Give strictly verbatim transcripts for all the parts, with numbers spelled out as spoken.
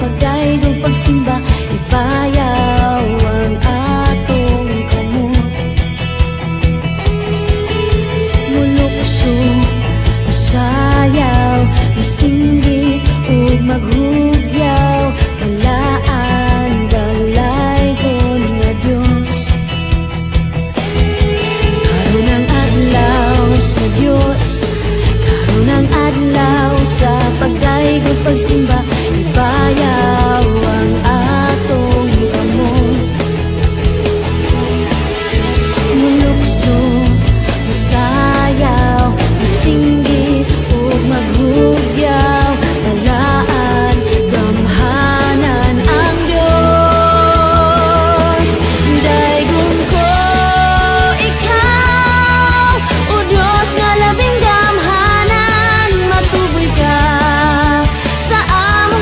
pagdaigong pagsimba, ipayaw ang atong kamot. Mulukso, masayaw, masinggit ug maghugyaw, balaan dalaygon nga Dios. Karon ang adlaw sa Dios, karon ang adlaw sa pagdaigong pagsimba, ipayaw ang atong kamot. Mulukso, masayaw, masinggit ug maghugyaw, balaan gamhanan ang Dios. Daigong ko ikaw, o Dios nga labing gamhanan, matuboy ka sa amo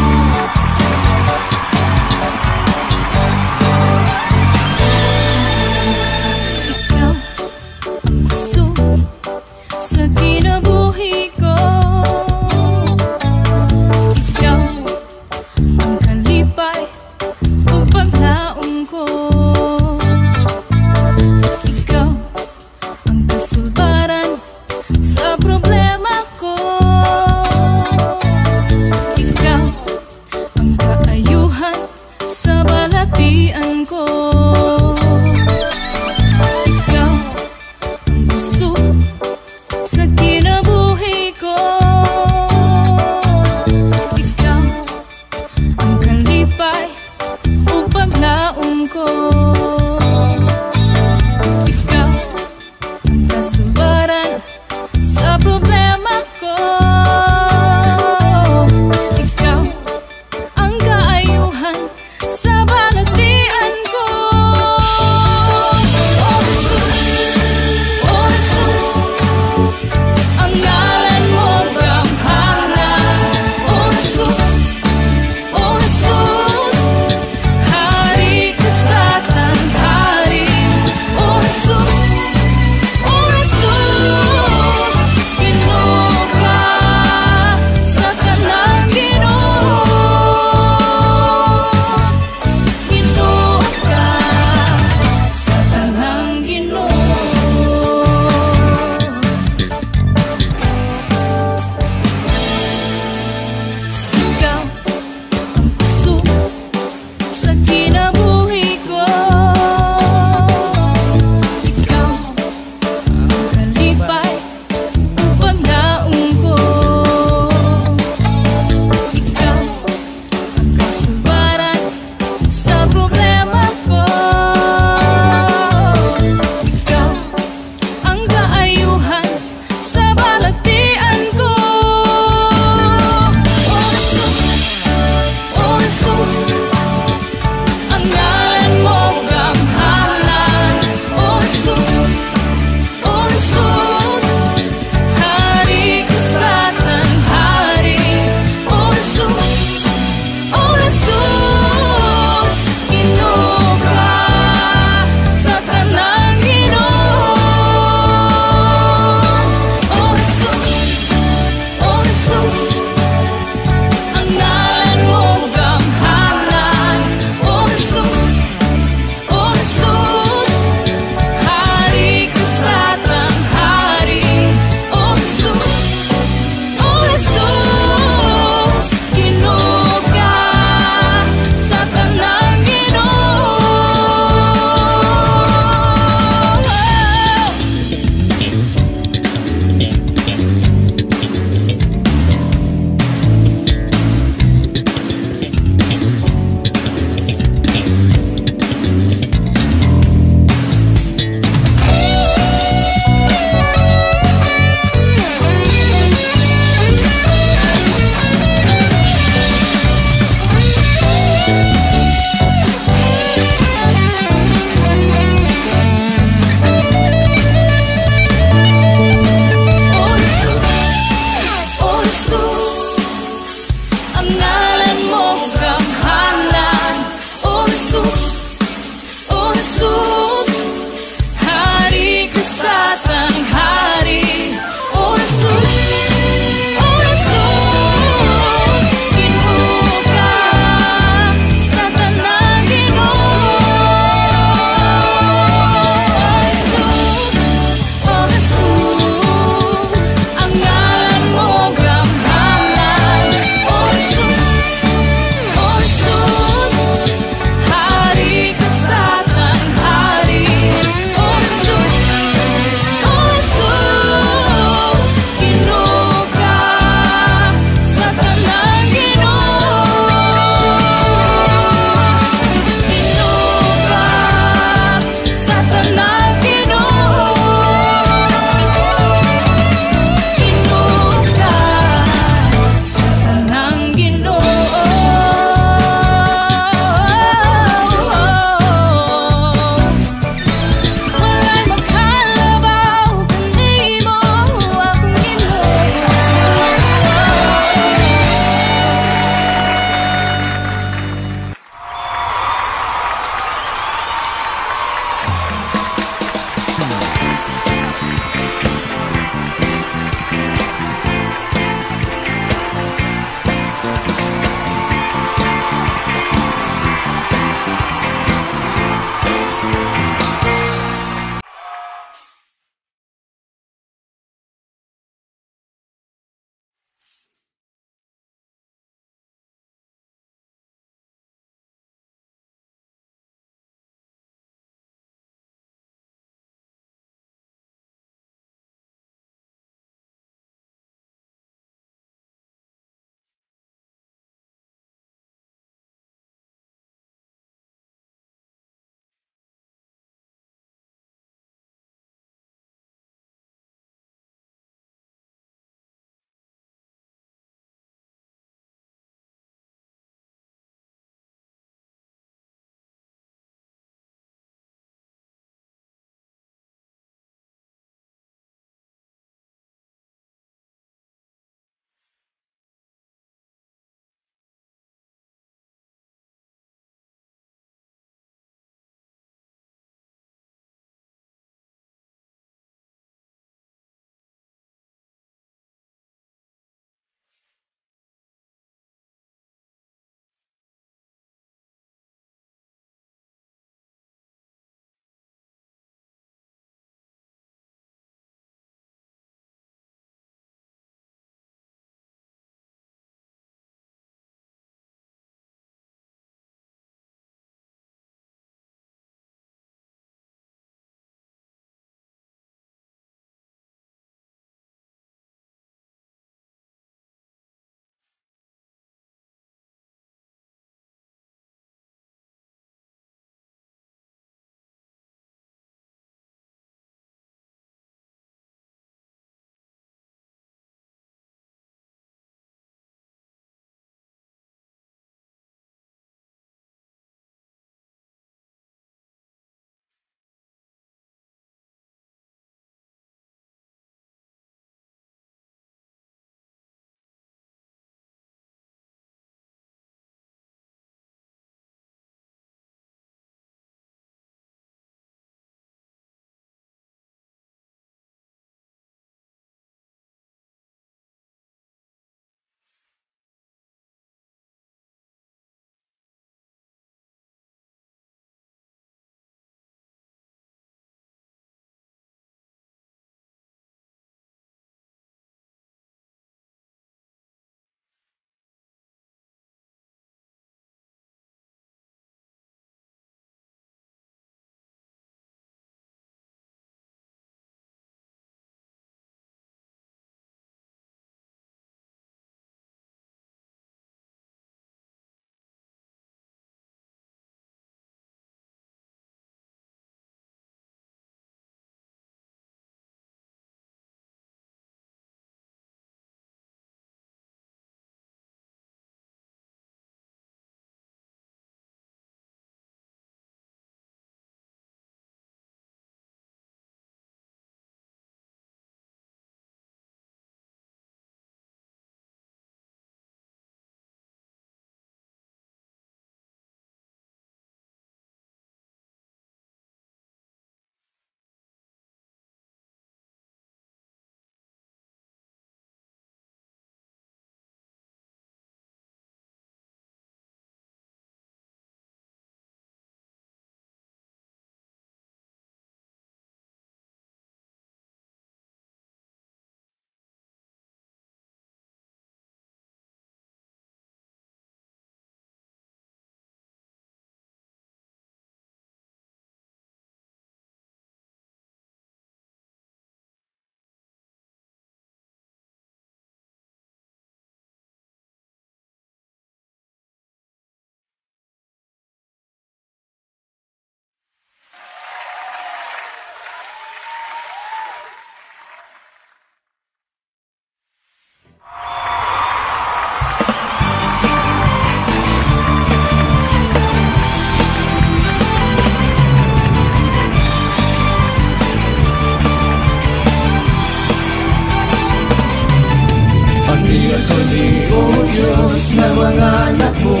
Pagniatuloy, O Diyos, na mga anak mo,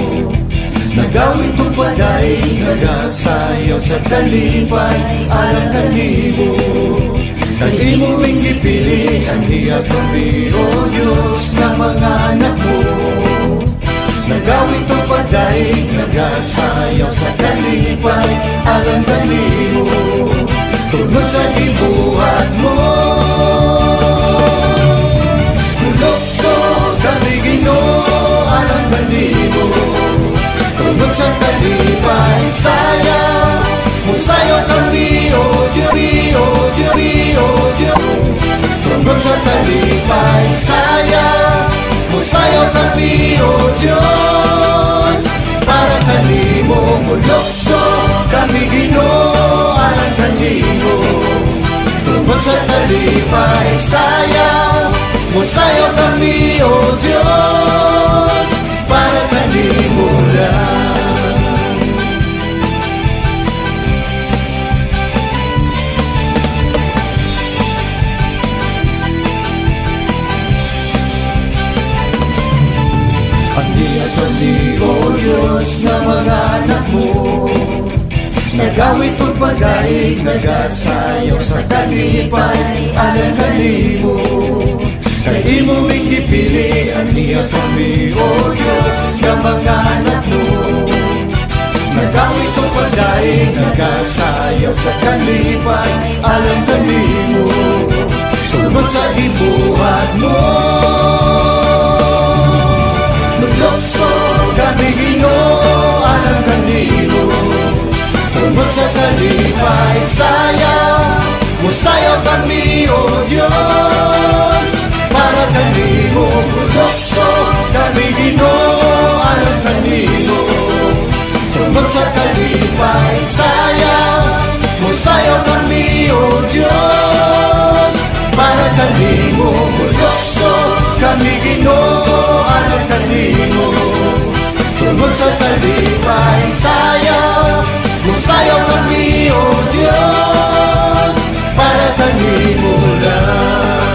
nagawin tumpaday, nagasayaw sa kalipay, alang kalibo. Kay imong gipili ang iya kami, O Diyos ng mga anak mo. Nagawit o pagdaig, nagasayaw sa kalipay, alam kanimo, tungod sa gibuhat mo. Mulokso kami Ginoo, alam kanimo, tungod sa kalipay, sayaw, musayaw kami, O Diyos, O Diyos, O Diyos, tungod sa kalipay, sayaw, musayaw kami, O Diyos, para kanimo. Mulokso kami Ginoo, alam kanimo, tungod sa kalipay, sayaw, musayaw kami, O Diyos, para kanimo lang. Kami, O Diyos, na mga anak mo, nagawit o pagdaig, nagasayaw sa kalipay, alam kanimo. Kay imong gipili ang iya kami, O Diyos, na mga anak mo, nagawit o pagdaig, nagasayaw sa kalipay, alam kanimo, tungod sa gibuhat mo. Mulokso kami Ginoo, alam kanimo, tungod sa kalipay, sayaw, musayaw kami, O Diyos, para kanimo. Mulokso kami Ginoo, alam kanimo, tungod sa kalipay, sayaw, musayaw kami, O Diyos, para kanimo. Mulokso kami Ginoo, alam kanimo, tungod sa kalipay, sayaw, musayaw kami, O Diyos, para kanimo lang.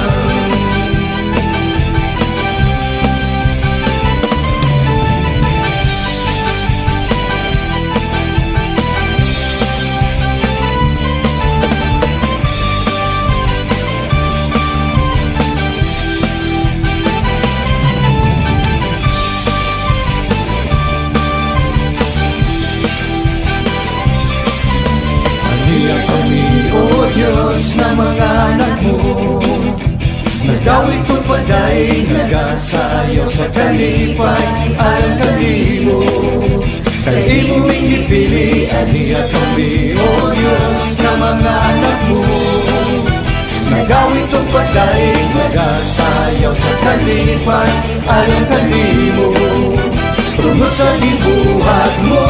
Diyos na mga anak mo, nagawit o pagdaig, nagasayaw sa kalipay, alam kanimo. Kay imong gipili ang iya kami, O Diyos na mga anak mo, nagawit o pagdaig, nagasayaw sa kalipay, alam kanimo, tungod sa gibuhat mo.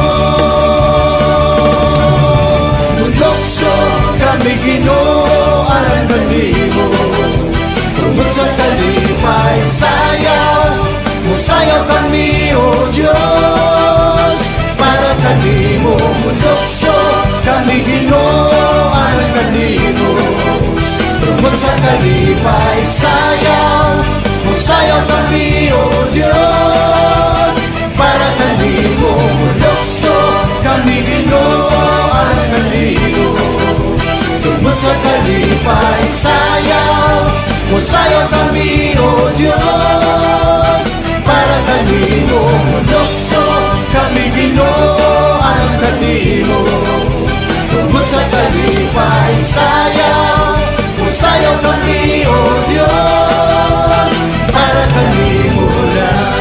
Mulokso kami Ginoo, alam kanimo, tungod sa kalipay, sayaw, musayaw kami, O Diyos, para kanimo. Mulokso kami Ginoo, alam kanimo, tungod sa kalipay, sayaw, musayaw kami, O Diyos, para kanimo. Mulokso kami Ginoo, alam kanimo, tungod sa kalipay, sayaw, musayaw kami, O Diyos, para kanimo. Mulokso kami Ginoo, alam kanimo, tungod sa kalipay, sayaw, musayaw kami, O Diyos, para kanimo lang.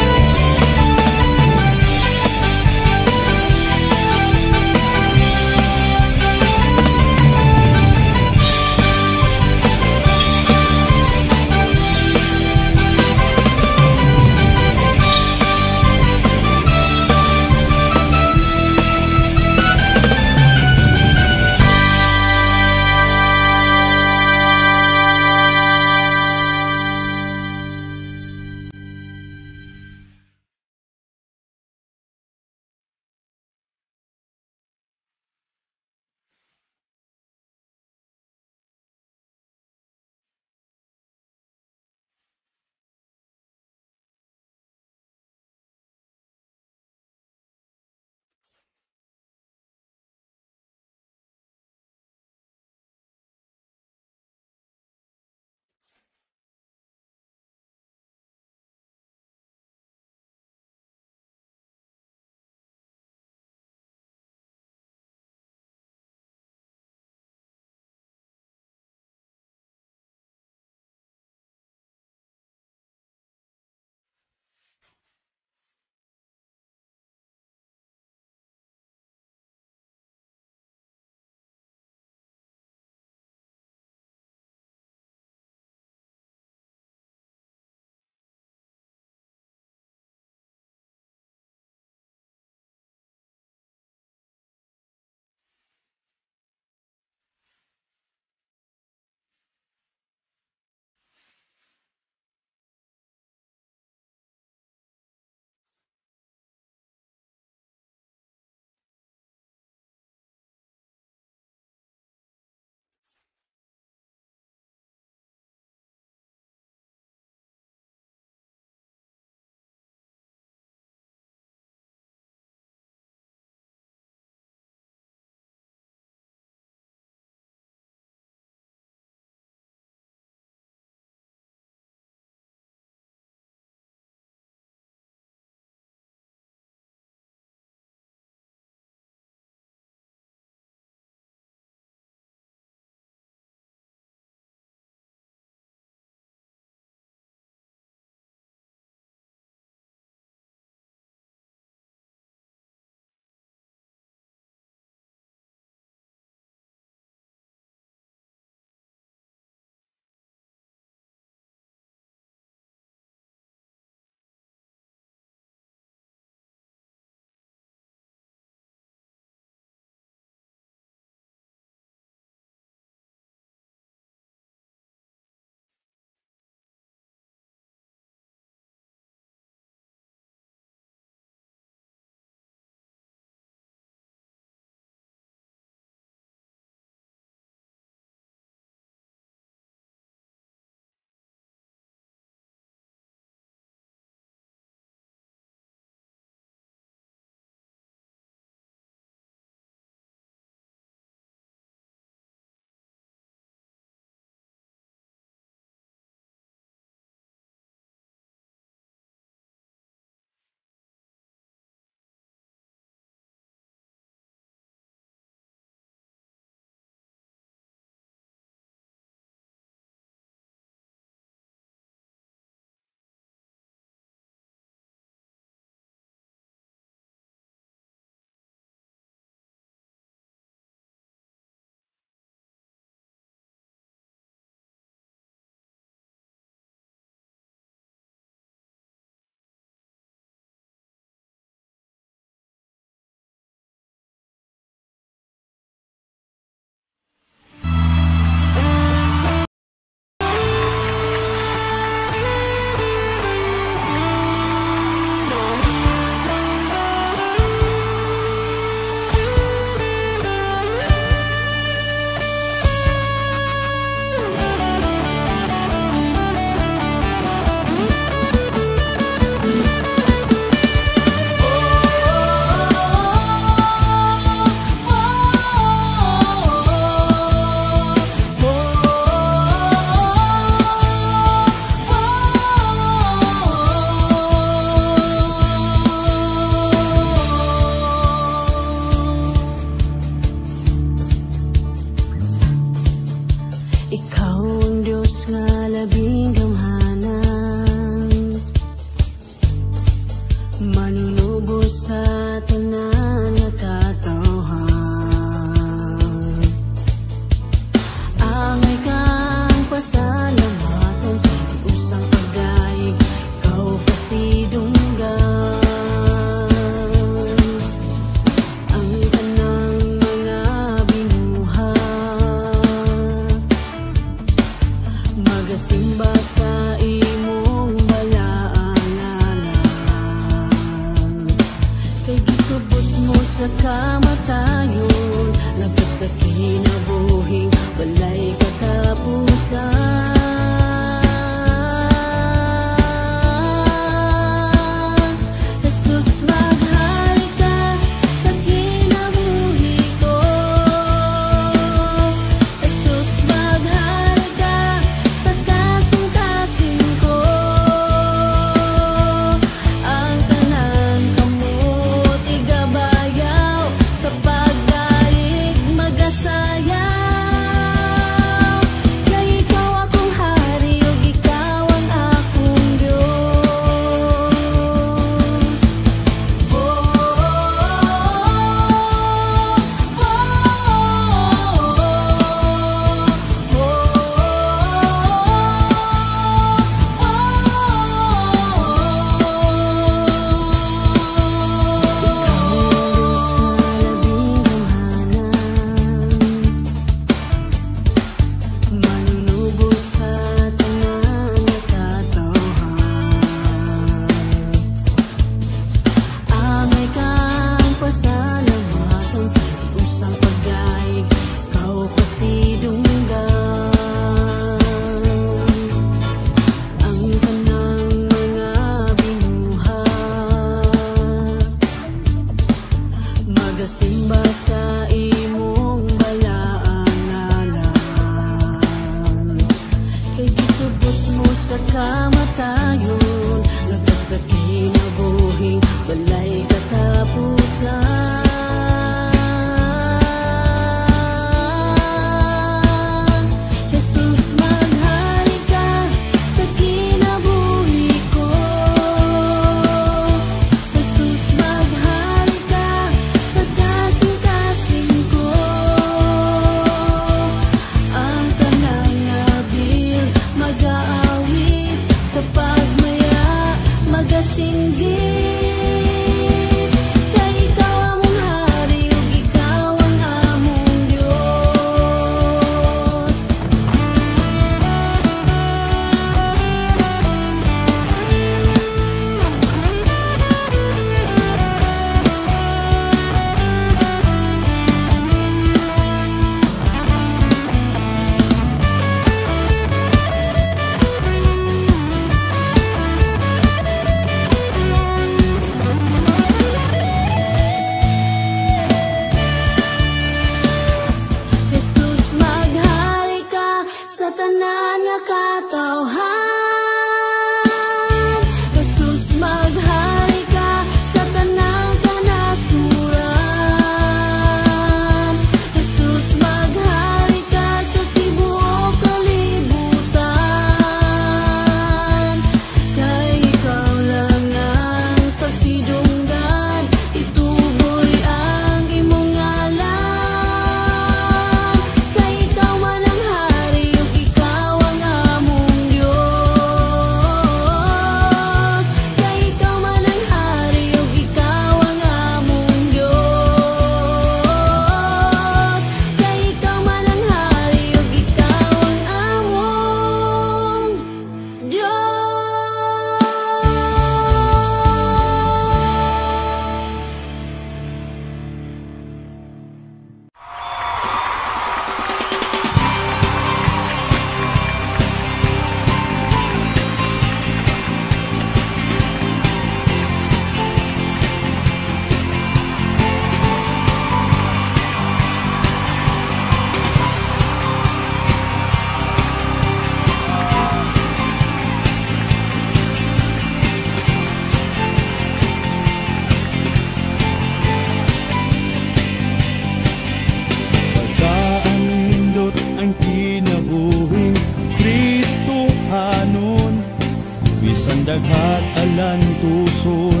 alantuson,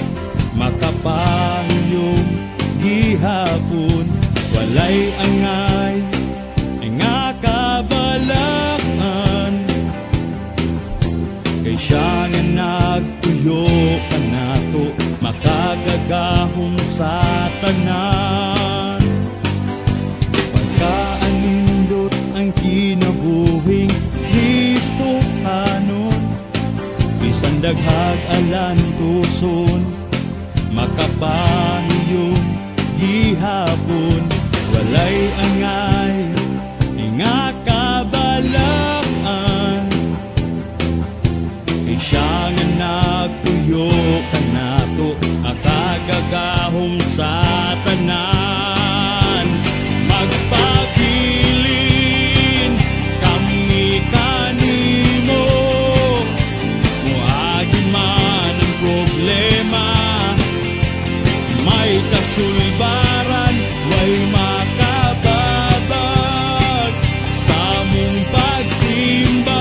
makapahiyom gihapon, walay angay nga kabalakan. Kay siya nga nagtuyo kanato, makagagahom sa tanan. Pagkaanindot ang kinabuhing Kristo hanon, bisan daghag alantuson, makapahiyom gihapon, walay angay nga kabalakan. Kay siya nga nagtuyo kanato, akagagahom sa tanan. Magpabilin kami kanimo, muagi man ang problema, may kasulbaran, way makababag sa mong pagsimba.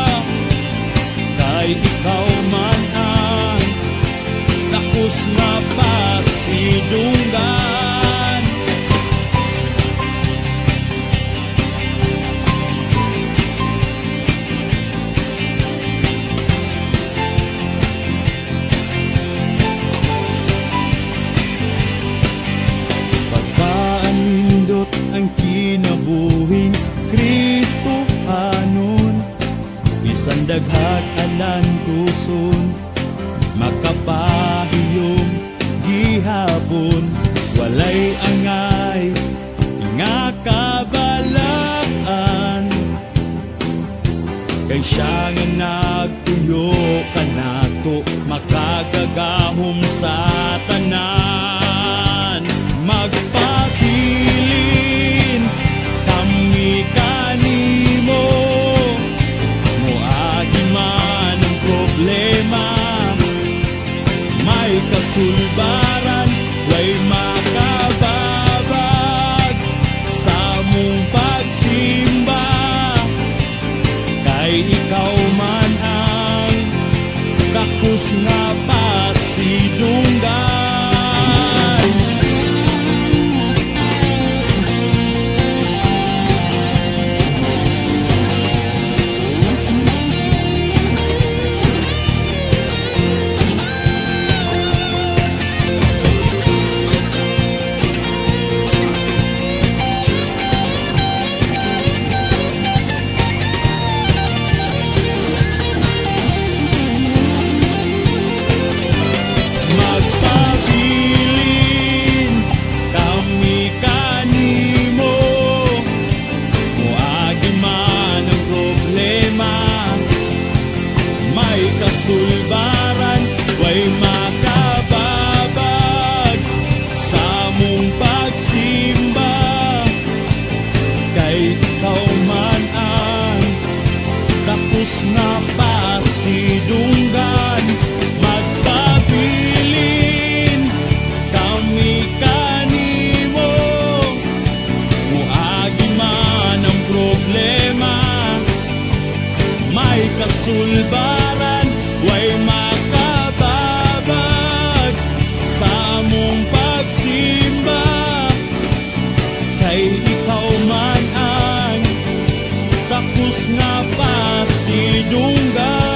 Kay ikaw man ang takos na pasidunggan. Pagkaanindot ang kinabuhing Kristo hanon, bisan daghag alantuson, makapahiyom gihapon, walay angay nga kabalakan. Kay siya nga nagtuyo kanato, makagagahom sa tanan. Magpabilin kami kanimo, muagi man ang problema, may kasulbaran, way makababag sa mong pagsimba. Kay ikaw man ang takos nga pasidunggan. Kasulbaran, way makababag sa mong pagsimba. Kay ikaw man ang tapos na pasidunggan. Magpabilin kami kanimo, muagi man ang problema, may kasulbaran, way makababag sa mong pagsimba. Kay ikaw man ang tapos na pasidunggan.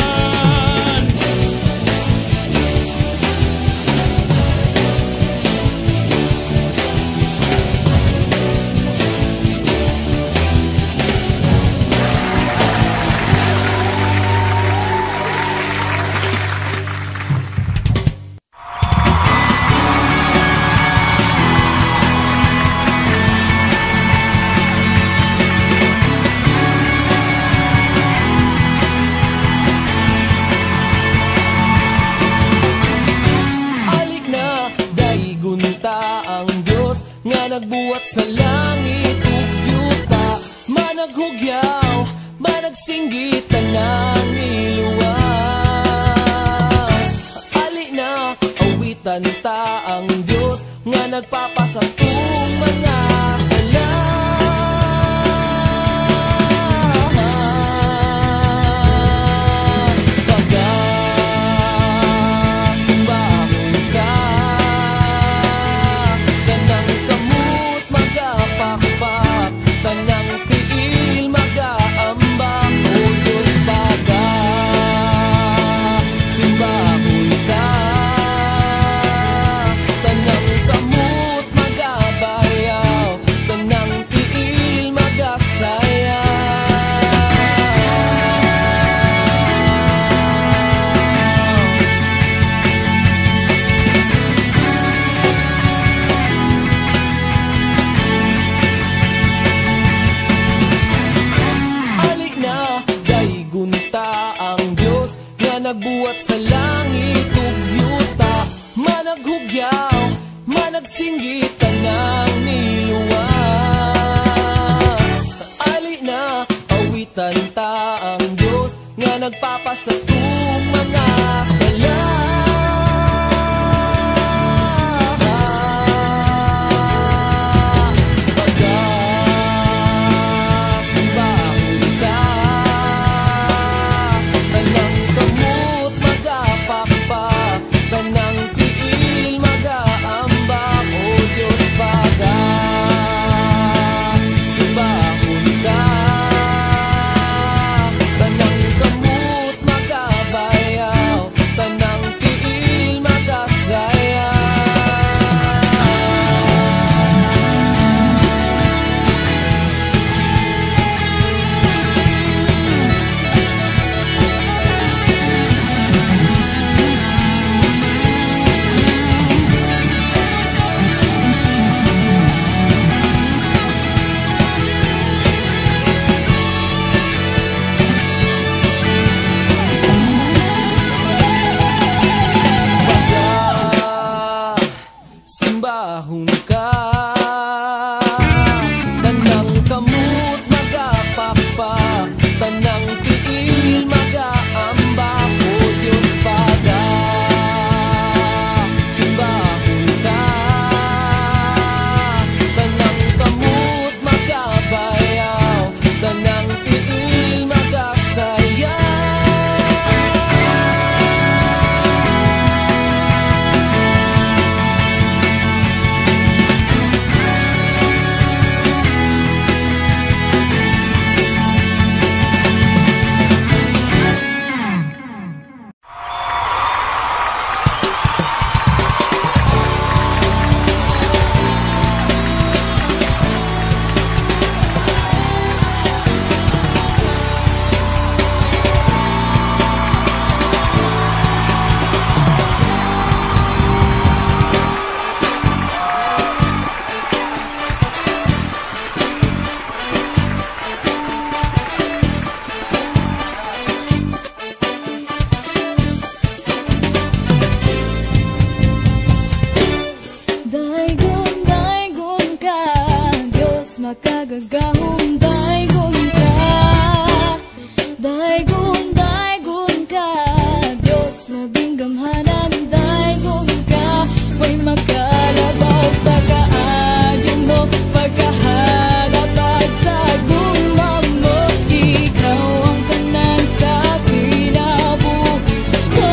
Nagbuhat sa langit ug yuta, managhugyaw, managsinggitan ng iluwas. Ali na awitan ta ang Dios nga nagpapasakong mga sala. Pagka sa tung mga sala. Pagkasimbahon ka, tanang kamot magapakpa, tanang tiil magaambak, o Diyos baga. Simbahon ka, tanang kamot magabayaw, tanang tiil magasaya. Simbahon ka, tanang kamot magapakpak, tanang tiil magaambak, o Diyos baga. Simbahon ka, tanang kamot magabayaw, tanang tiil magasaya. Daygon, daygon ka, Diyos makagagahong daygon ka. Daygon, daygon ka, Diyos labing gamhanan daygon ka. May magkalabaw sa kaayo mo, pagkahalapag sa guma mo. Ikaw ang tanan sa kinabuhi ko.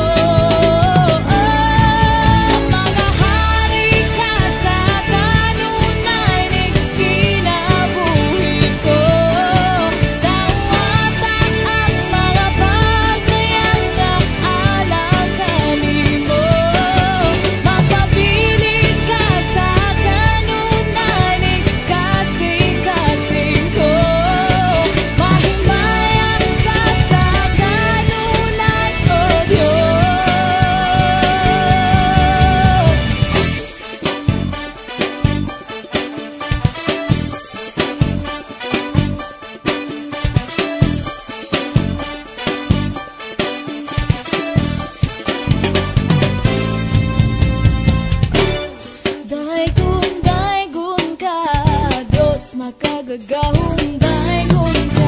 Mga hari ka sa kanunay ni kinabuhi ko. Tawatan ang mga pagkayang na alang kanimo. Magpabilis ka sa kanunay ni kasing-kasing ko. Mahimayan ka sa kanunay, o Diyos. Daygon, daygon ka, Diyos makagagahong daygon ka.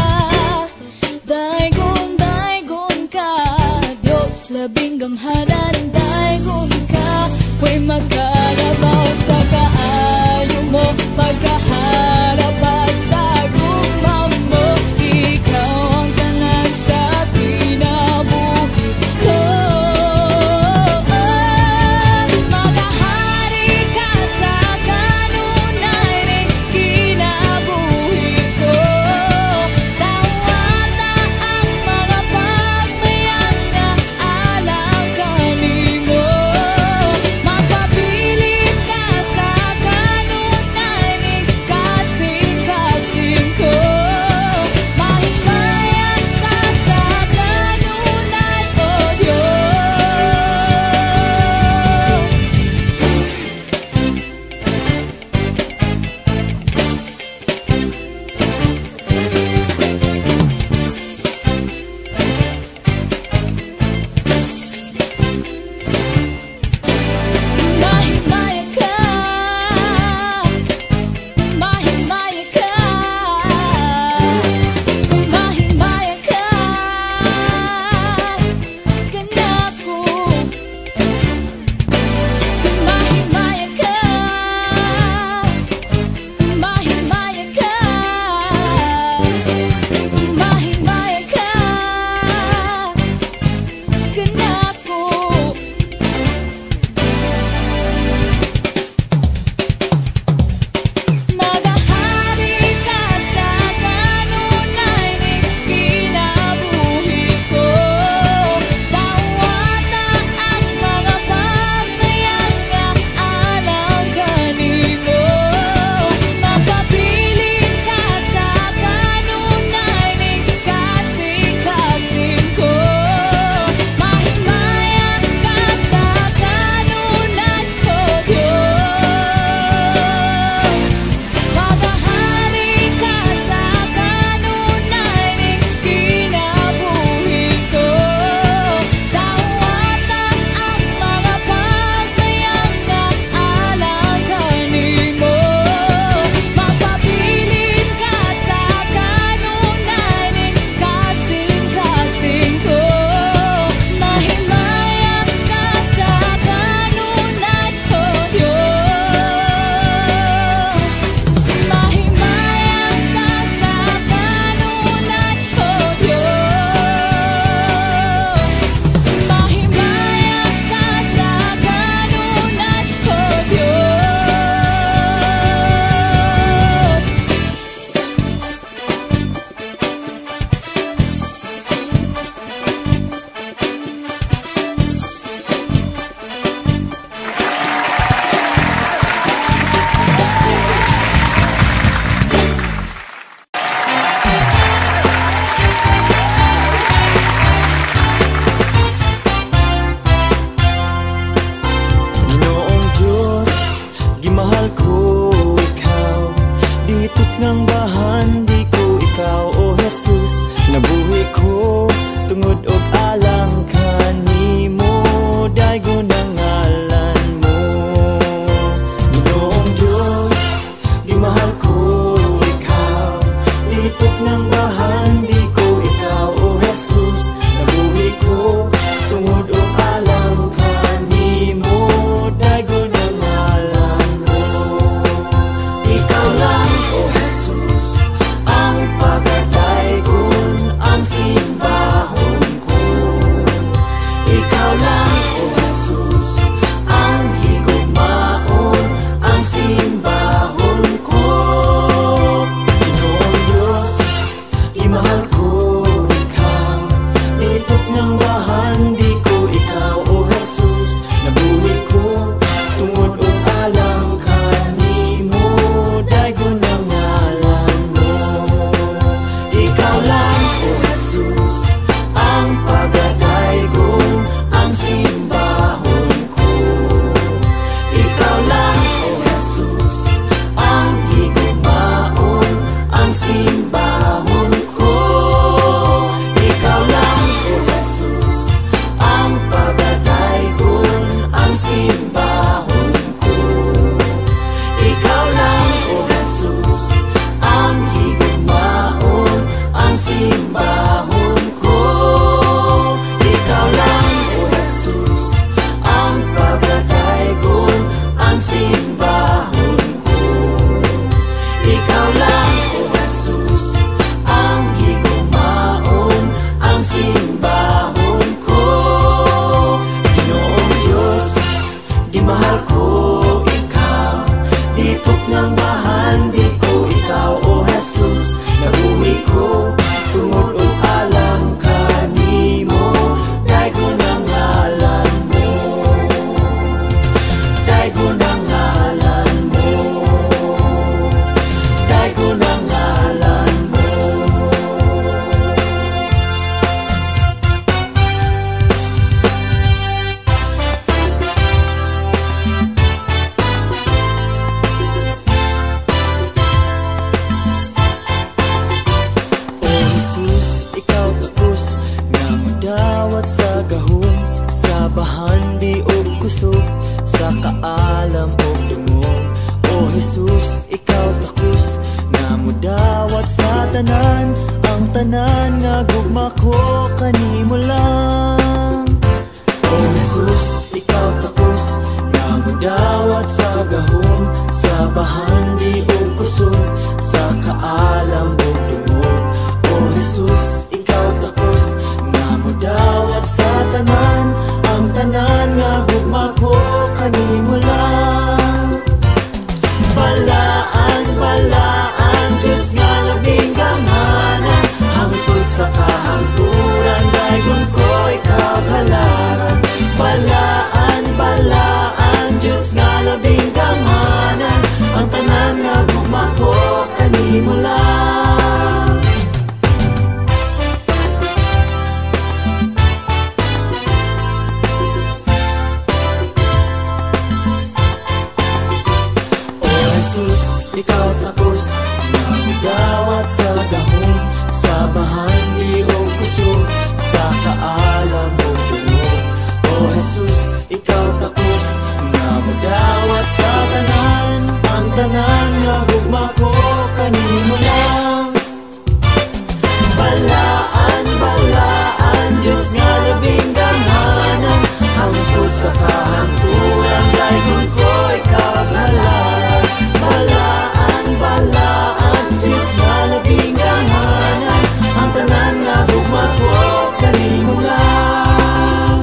Daygon, daygon ka, Diyos labing gamhanan daygon ka. May magkalabaw sa kaayo mo, pagkahalapag sa guma mo. Ikaw ang tanan sa kinabuhi ko. Mga hari ka sa kanunay ni kinabuhi ko. Tawata ang mga pagmayang na alang kanimo. Magpabilis ka sa kanunay ng bahan, di ko ikaw o Jesus. Nabuhi ko tungod og alang kanimo, daygo na ngalan mo. Ginoong Diyos, di mahal ko ikaw, litok ng bahan, di ko ikaw o Jesus. Nabuhi ko tungod og alang kanimo, daygo na ngalan mo. Ikaw lang o Jesus ang pagadaygon, ang simbahon ko. Ikaw lang o Jesus ang higugmaon, ang simbahon ko. Ginoong Diyos, imahal ko ikaw, litok ng bahan, di ko ikaw o Jesus. Nabuhi ko tungod og alang kanimo, daygo na ngalan mo. Ikaw lang o Jesus ang pagadaygon, ang simbahon ko. Ikaw lang o Jesus ang higugmaon, ang simbahon ko. Ikaw lang o Jesus ang pagadaygon, ang simbahon ko. Ikaw lang o Jesus ang higugmaon, ang simbahon ko. Ikaw lang o Jesus ang pagadaygon, ang simbahon ko. Ikaw lang o Jesus ang higugmaon, ang simbahon ko. Ginoong Diyos, di mahal ko ikaw, litok ng bahan, di ko ikaw o Jesus. Nabuhi ko tungod og alang kanimo, daygo na ngalan mo, daygo na ngalan mo, daygo na ngalan mo. O Jesus, ikaw tapos nga modawat sa gahom, sa bahan di og kusog, sa kaalam og dungog. O Jesus, ikaw takos nga modawat sa tanan, ang tanan nga gugma ko kanimo lang. O Jesus, ikaw takos nga modawat sa gahom, sa bahan di og kusog, sa kaalam og dungog. O Jesus, ikaw takos nga modawat sa tanan, ang tanan nga gugma ko kanimo lang. Balaan, balaan, Diyos nga labing gamhanan, hangtod sa kahangturan, daygon ko ikaw halaran. Balaan, balaan, Diyos nga labing gamhanan, ang tanan nga gugma ko kanimo lang. O Jesus, ikaw tapos nga modawat sa gahom, sa bahan di og kusog, sa kaalam og dungog. O Jesus, ikaw tapos nga modawat sa tanan, ang tanan nga gugma ko kanimo lang. Balaan, balaan, Diyos nga labing gamhanan, hangtod sa kahangturan, daygon ko ikaw halaran. Balaan, balaan, Diyos nga labing gamhanan, ang tanan nga gugma ko kanimo lang.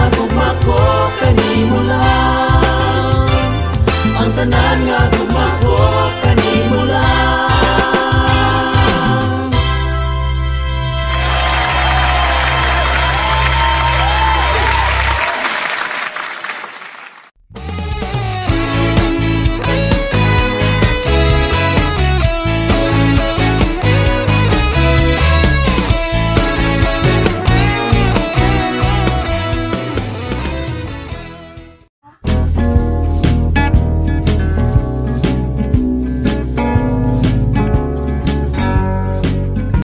gugma ko kanimo lang. Ang tanan nga gugma ko kanimo lang.